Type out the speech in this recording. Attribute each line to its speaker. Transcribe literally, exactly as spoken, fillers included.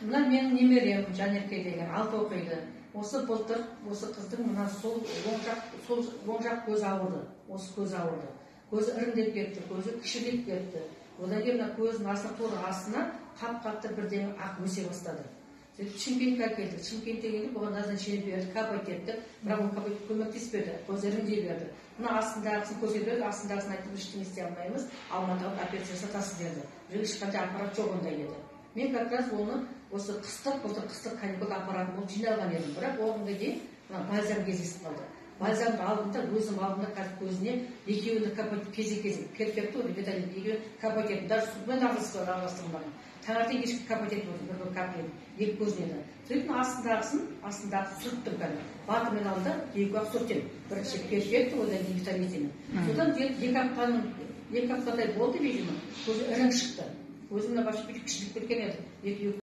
Speaker 1: мына менің немерем Жанерке деген алты оқиды. Осы былтыр осы қыздың мына сол оң жақ сол оң жақ көзі ауырды. Осы көзі ауырды. Көзі іріңдеп кетті, көзі кішірейіп кетті. Одан кейін мына көздің астына тура астына қап-қатты бірдеңе ақ өсе бастады. Сөйтіп Шымкентке әкелдік. Шымкентке келіп оған назначение берді, капать етті. Бірақ ол капать көмектеспеді. Көзі іріңдей берді. Мына астындағысын көрсетеді, астындағысын айтып ештеңе істей алмаймыз. Алматыға операция жасатасыз деді. Жоқ, ешқандай аппарат жоқ ондай деді. Мен как раз оны осы қыстық, былтыр қыстық каникул аппаратын болып жиналған едім. Бірақ оғынға дейін бальзам кездесіп қалды. Бальзамды алдым да өзім алдым да қазір көзіне екеуіне капать кезек-кезек перфекті ғой, деталь екеуіне капать еттім. Даже сумен араластырмадым. Таңертең кешке капать етіп отырдым, бір-бір капля екі көзіне де. Сөйтіп астындағысын, астындағысын сүрттім кәдімгі. Батымен алдым да екі ақ сүрттім. Бірінші перфекті, одан кейін витамин. Содан екі аптаның екі аптадай болды, видимо, көзі ірің шықты. Көзімнен басып кішілік кеткен еді.